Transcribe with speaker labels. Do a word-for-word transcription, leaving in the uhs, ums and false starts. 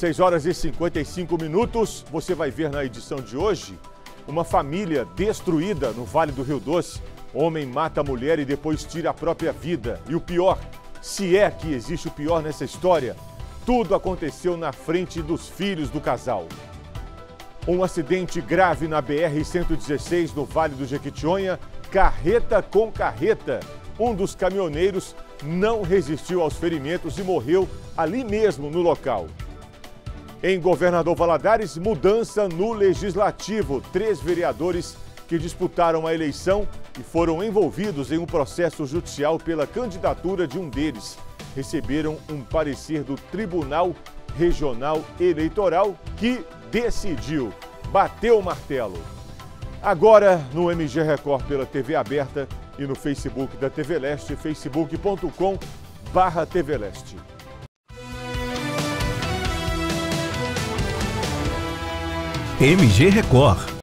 Speaker 1: seis horas e cinquenta e cinco minutos. Você vai ver na edição de hoje uma família destruída no Vale do Rio Doce. Homem mata a mulher e depois tira a própria vida. E o pior, se é que existe o pior nessa história, tudo aconteceu na frente dos filhos do casal. Um acidente grave na B R cento e dezesseis no Vale do Jequitinhonha, carreta com carreta. Um dos caminhoneiros não resistiu aos ferimentos e morreu ali mesmo no local. Em Governador Valadares, mudança no Legislativo. Três vereadores que disputaram a eleição e foram envolvidos em um processo judicial pela candidatura de um deles receberam um parecer do Tribunal Regional Eleitoral que decidiu, bateu o martelo. Agora no M G Record pela T V aberta e no Facebook da T V Leste, facebook ponto com barra T V Leste.
Speaker 2: M G Record.